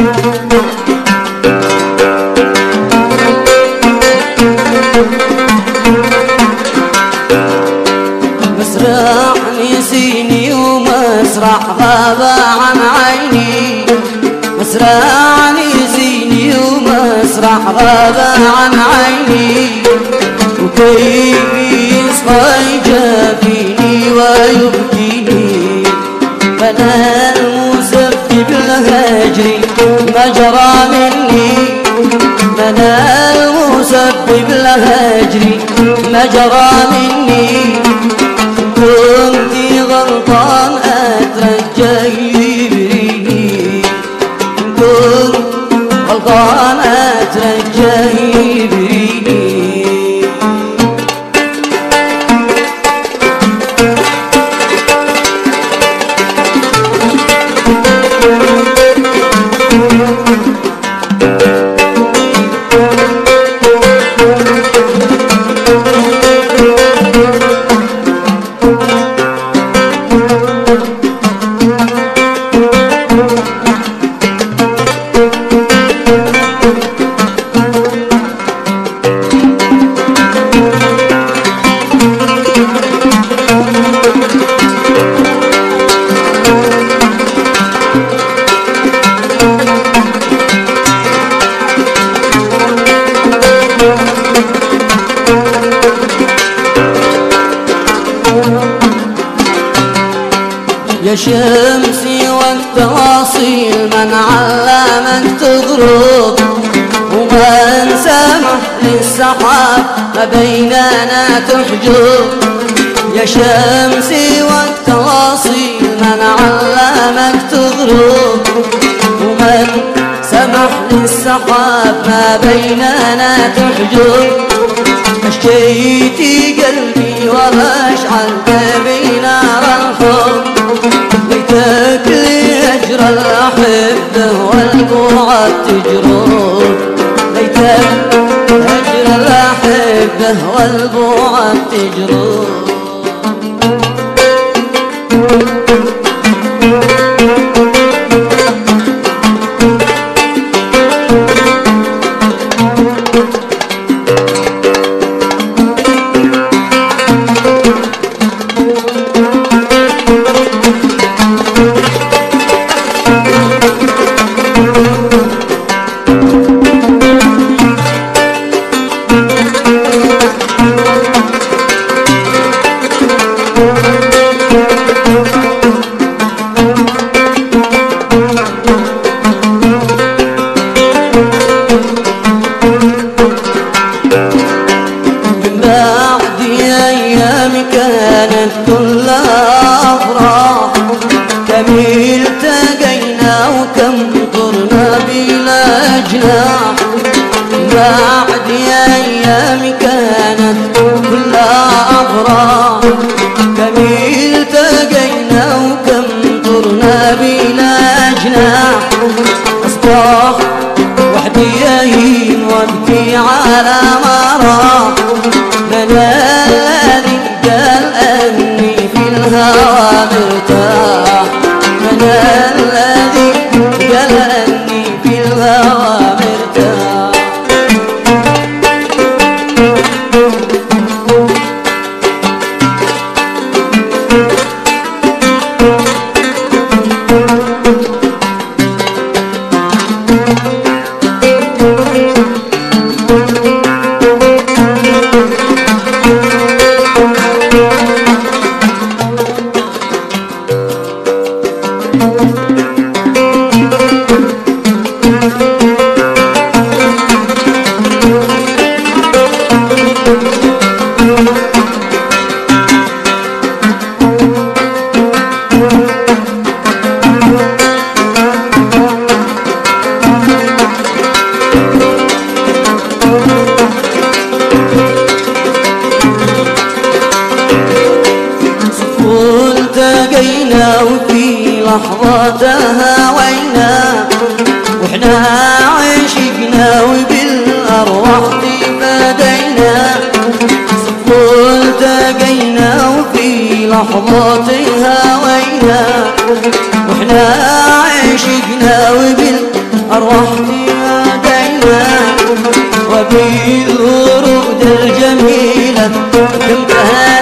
مسرح نسيني ومسرح غاب عن عيني، مسرح نسيني ومسرح غاب عن عيني، وكيف يصفى جبيني ويبكيني، فانا المسبب الهجر ما جرى مني، فانا المسبب الهجر ما جرى مني، كنت غلطان اترجى يبريني، كنت غلطان اترجى يبريني. يا شمسي والتواصيل من علمك تغرب، ومن سمح للسحاب ما بيننا تحجب، يا شمسي والتواصيل من علمك تغرب، ومن سمح للسحاب ما بيننا تحجب، اشتيتي قلبي واشعلت بي نار الحب، ليتك لأجر الأحبة والبعد تجرب، ليتك لأجر الأحبة والبعد تجرب. كانت كلها أفراح، كم التقينا وكم طرنا بلا جناح، بعد أيام كانت كلها أفراح، كم التقينا وكم طرنا بلا جناح، أصبح وحدي يهين وابكي على ما راح، من الذي قال أني في الهوى مرتاح، من الذي قال أني في الهوى مرتاح. التقينا وفي لحظة هوينا، واحنا عشقنا وبالأرواح تفادينا، التقينا وفي لحظة هوينا، واحنا عشقنا وبالأرواح أرواحتي نادينا وبالورود الجميلة كنت